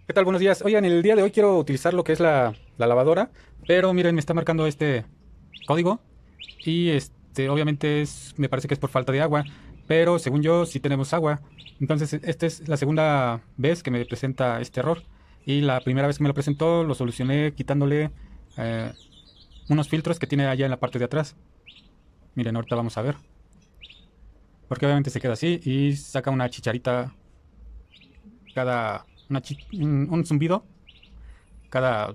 ¿Qué tal? Buenos días. Oigan, el día de hoy quiero utilizar lo que es la lavadora, pero miren, me está marcando este código y obviamente me parece que es por falta de agua, pero según yo sí tenemos agua. Entonces, esta es la segunda vez que me presenta este error y la primera vez que me lo presentó lo solucioné quitándole eh, unos filtros que tiene allá en la parte de atrás. Miren, ahorita vamos a ver, porque obviamente se queda así y saca una chicharita un zumbido cada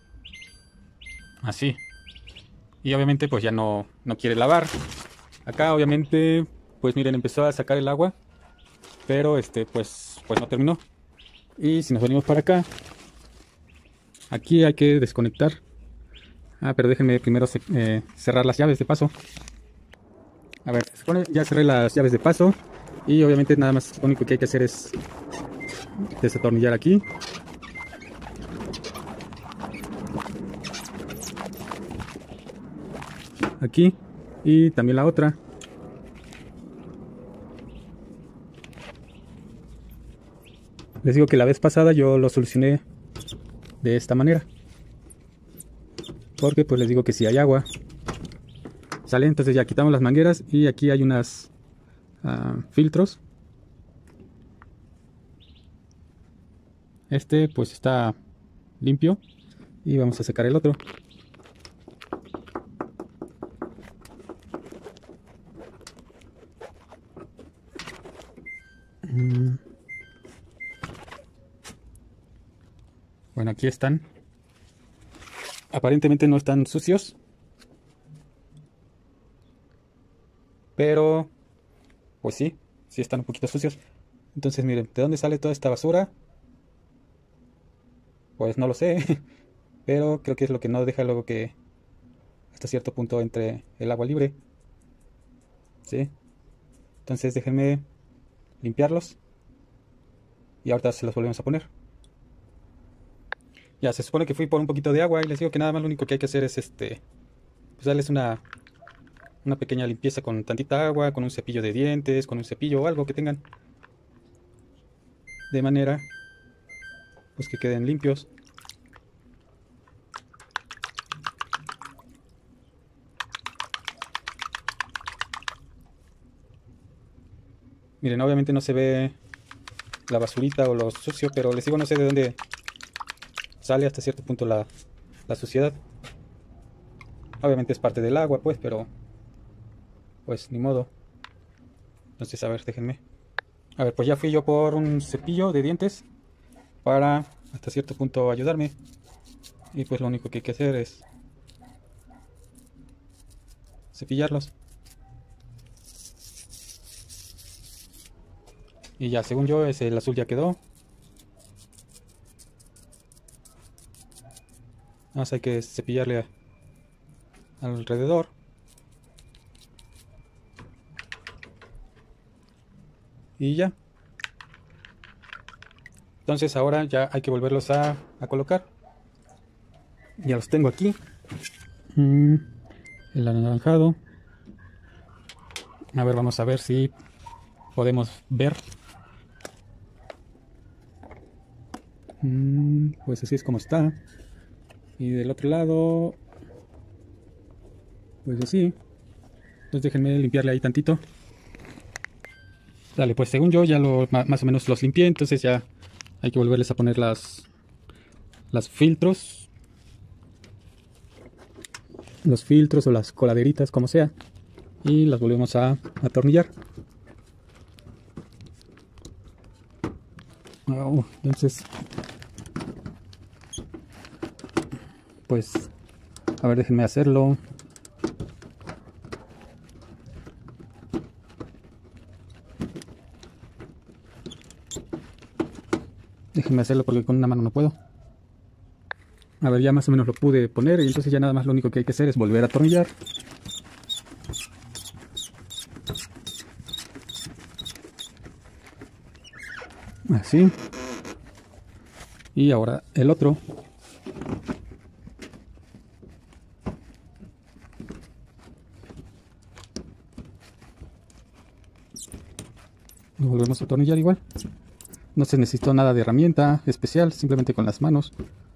así. Y obviamente pues ya no quiere lavar. Acá obviamente pues miren empezó a sacar el agua, pero pues no terminó. Y si nos venimos para acá, aquí hay que desconectar. Pero déjenme primero cerrar las llaves de paso. A ver, ya cerré las llaves de paso y obviamente nada más lo único que hay que hacer es desatornillar aquí. Aquí y también la otra. Les digo que la vez pasada yo lo solucioné de esta manera, porque pues les digo que si hay agua sale. Entonces ya quitamos las mangueras y aquí hay unas filtros. Este pues está limpio y vamos a secar el otro. Bueno, aquí están. Aparentemente no están sucios, pero pues sí están un poquito sucios. Entonces miren, ¿de dónde sale toda esta basura? Pues no lo sé, pero creo que es lo que no deja luego que hasta cierto punto entre el agua libre. ¿Sí? Entonces déjenme limpiarlos y ahorita se los volvemos a poner. Ya, se supone que fui por un poquito de agua y les digo que nada más lo único que hay que hacer es pues darles una pequeña limpieza con tantita agua, con un cepillo de dientes, con un cepillo o algo que tengan. De manera pues que queden limpios. Miren, obviamente no se ve la basurita o lo sucio, pero les digo no sé de dónde sale hasta cierto punto la suciedad. Obviamente es parte del agua, pues, pero pues ni modo. Entonces, a ver, déjenme. A ver, pues ya fui yo por un cepillo de dientes para hasta cierto punto ayudarme. Y pues lo único que hay que hacer es cepillarlos. Y ya, según yo, el azul ya quedó. Nada más hay que cepillarle alrededor. Y ya. Entonces ahora ya hay que volverlos a colocar. Ya los tengo aquí. El anaranjado. A ver, vamos a ver si podemos ver. Pues así es como está. Y del otro lado, pues así. Entonces déjenme limpiarle ahí tantito. Dale, pues según yo ya más o menos los limpié. Entonces ya hay que volverles a poner las filtros. Los filtros o las coladeritas, como sea. Y las volvemos a atornillar. Entonces, pues, a ver, déjenme hacerlo. Déjenme hacerlo porque con una mano no puedo. A ver, ya más o menos lo pude poner y entonces ya nada más lo único que hay que hacer es volver a atornillar. Así. Y ahora el otro. Lo volvemos a atornillar igual. No se necesitó nada de herramienta especial, simplemente con las manos.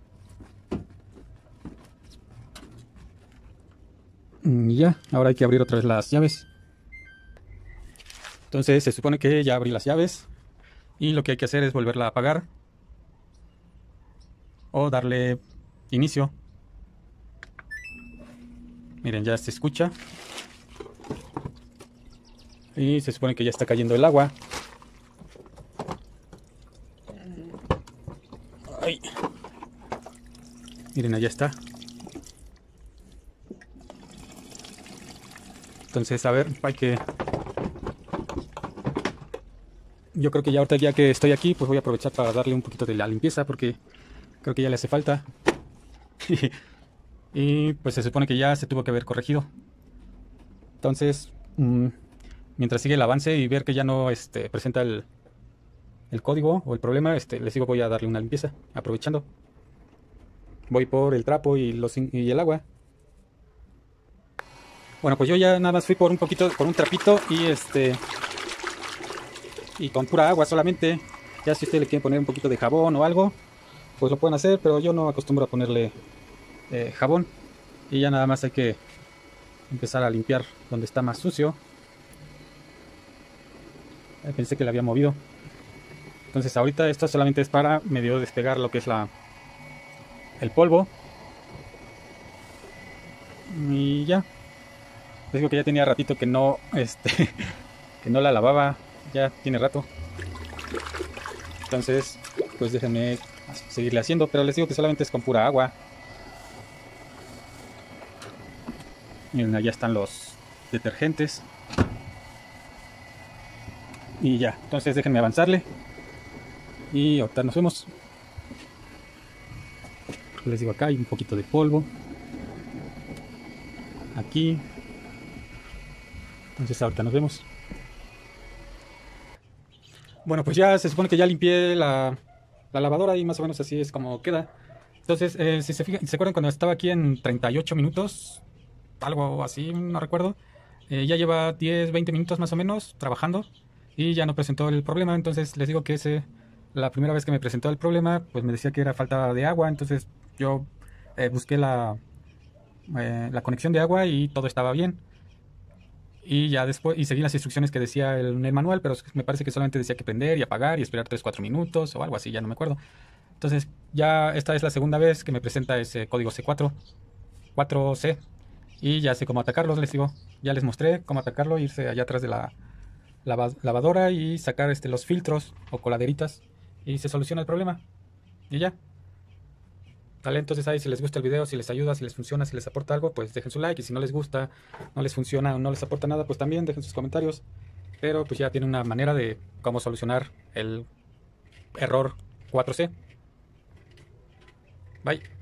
Y ya, ahora hay que abrir otra vez las llaves. Entonces se supone que ya abrí las llaves y lo que hay que hacer es volverla a apagar o darle inicio. Miren, ya se escucha y se supone que ya está cayendo el agua. Ay. Miren, allá está. Entonces, a ver, hay que... Yo creo que ya ahorita, ya que estoy aquí, pues voy a aprovechar para darle un poquito de la limpieza, porque creo que ya le hace falta. Y pues se supone que ya se tuvo que haber corregido. Entonces, mientras sigue el avance y ver que ya no presenta el código o el problema, les digo, voy a darle una limpieza, aprovechando. Voy por el trapo y el agua. Bueno, pues yo ya nada más fui por un trapito y con pura agua solamente. Ya si usted le quiere poner un poquito de jabón o algo, pues lo pueden hacer, pero yo no acostumbro a ponerle jabón. Y ya nada más hay que empezar a limpiar donde está más sucio. Pensé que le había movido. Entonces ahorita esto solamente es para medio despegar lo que es el polvo. Y ya. Les digo que ya tenía ratito que no, que no la lavaba. Ya tiene rato. Entonces, pues déjenme seguirle haciendo. Pero les digo que solamente es con pura agua. Miren, allá están los detergentes. Y ya, entonces déjenme avanzarle. Y ahorita nos vemos. Les digo, acá hay un poquito de polvo. Aquí. Entonces ahorita nos vemos. Bueno, pues ya se supone que ya limpié la lavadora y más o menos así es como queda. Entonces, si se fijan, ¿se acuerdan cuando estaba aquí en 38 minutos? Algo así, no recuerdo. Ya lleva 10, 20 minutos más o menos trabajando y ya no presentó el problema. Entonces les digo que la primera vez que me presentó el problema, pues me decía que era falta de agua. Entonces yo busqué la conexión de agua y todo estaba bien. Y ya después, y seguí las instrucciones que decía en el manual, pero me parece que solamente decía que prender y apagar y esperar 3, 4 minutos o algo así, ya no me acuerdo. Entonces ya esta es la segunda vez que me presenta ese código C4, 4C. Y ya sé cómo atacarlos, les digo. Ya les mostré cómo atacarlo, irse allá atrás de la lavadora y sacar los filtros o coladeritas. Y se soluciona el problema. Y ya. Vale, entonces ahí si les gusta el video, si les ayuda, si les funciona, si les aporta algo, pues dejen su like. Y si no les gusta, no les funciona o no les aporta nada, pues también dejen sus comentarios. Pero pues ya tienen una manera de cómo solucionar el error 4C. Bye.